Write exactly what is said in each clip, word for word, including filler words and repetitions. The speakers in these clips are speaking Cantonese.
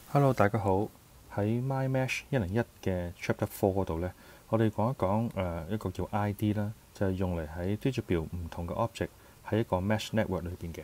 Hello，大家好。喺 MyMesh 一零一嘅 Chapter Four 嗰度呢，我哋講一講誒、呃、一個叫 I D 啦，就係、是、用嚟喺 distribute 唔同嘅 object 喺一個 Mesh network 裏邊嘅。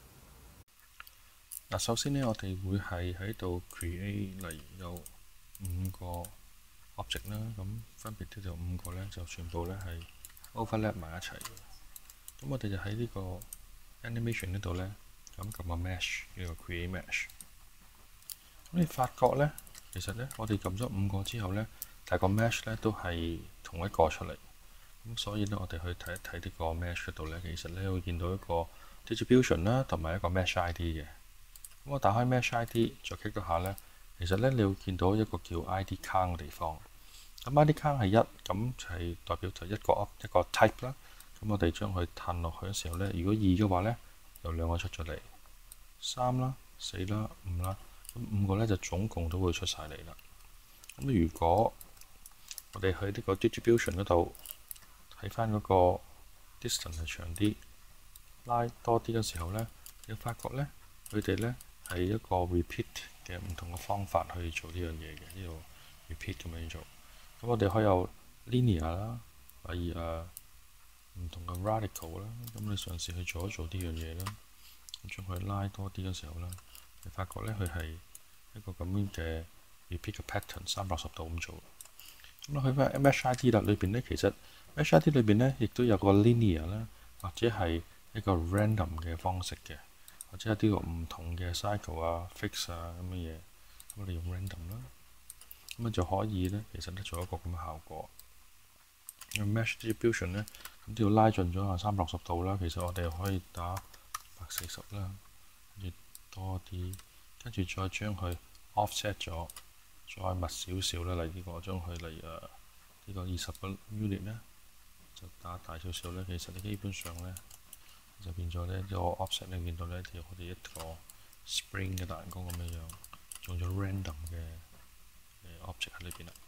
嗱，首先呢，我哋會係喺度 create 例如有五個 object 啦，咁分別都有五個呢，就全部呢係 overlap 埋一齊嘅。咁我哋就喺呢個 animation 呢度呢，咁撳個 mesh 呢個 create mesh。咁你發覺呢，其實呢，我哋撳咗五個之後呢，但係個 mesh 呢都係同一個出嚟。咁所以呢，我哋去睇一睇呢個 mesh 嗰度呢，其實呢會見到一個 distribution 啦，同埋一個 mesh I D 嘅。咁我打開 mesh I D，再 click 一下呢，其實呢，你會見到一個叫 I D count 嘅地方。咁 I D count 係一，咁就係代表就一個一個 type 啦。咁我哋將佢褪落去嘅時候呢，如果二嘅話呢，有兩個出咗嚟，三啦、四啦、五啦。咁五個咧就總共都會出晒嚟啦。咁如果我哋去呢個 distribution 嗰度睇翻嗰個 distance 係長啲，拉多啲嘅時候咧，你發覺咧佢哋咧係一個 repeat 嘅唔同嘅方法去做呢樣嘢嘅，呢度 repeat 咁樣做。咁我哋可以有 linear 啦，例如誒唔同嘅 radical 啦，咁你嘗試去做一做呢樣嘢啦。咁將佢拉多啲嘅時候咧，你發覺咧佢係一個咁樣嘅 repeat 嘅 pattern， 三百六十度咁做。咁去翻 Mesh I D 啦，裏邊咧其實 Mesh I D 裏邊咧亦都有個 linear 啦，或者係一個 random 嘅方式嘅，或者有啲個唔同嘅 cycle 啊、fix 啊咁嘅嘢。咁我哋用 random 啦，咁啊就可以咧，其實咧做一個咁嘅效果。Mesh distribution 咧，咁都要拉盡咗啊三百六十度啦。其實我哋可以打百四十啦，跟住多啲，跟住再將佢 offset 咗，再密少少啦。例如我將佢嚟誒呢個二十個 unit 咧，就打大少少咧。其實你基本上咧就變咗咧，呢個 offset 你見到咧就好似一個 spring 嘅蛋糕咁樣樣，用咗 random 嘅 object 喺裏邊啦。